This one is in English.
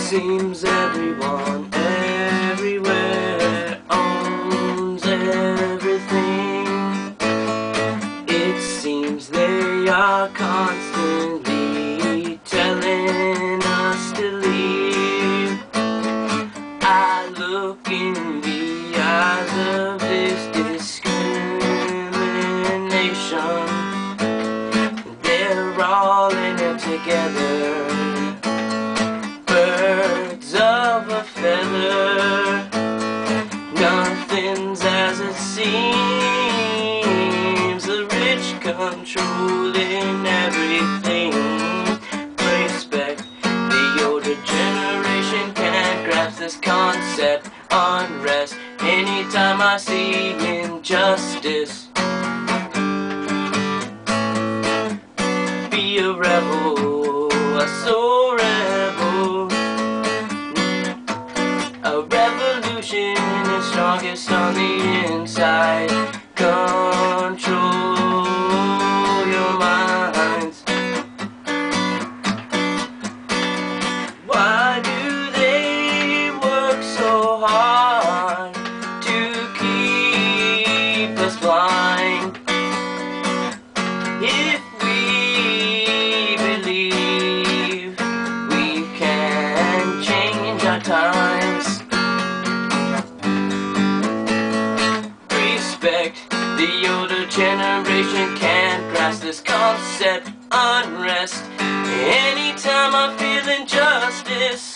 seems everyone everywhere owns everything. It seems they are constantly telling us to leave. I look in the eyes of this discrimination. They're all in it together, birds of a feather. Nothing's as it seems, the rich controlling everything. Respect, the older generation can't grasp this concept. Unrest, anytime I see injustice. Be a rebel, a soul rebel. A revolution is strongest on the inside. Control your minds. Why do they work so hard to keep us blind? If we believe we can change our times. Respect, the older generation can't grasp this concept. Unrest, anytime I feel injustice.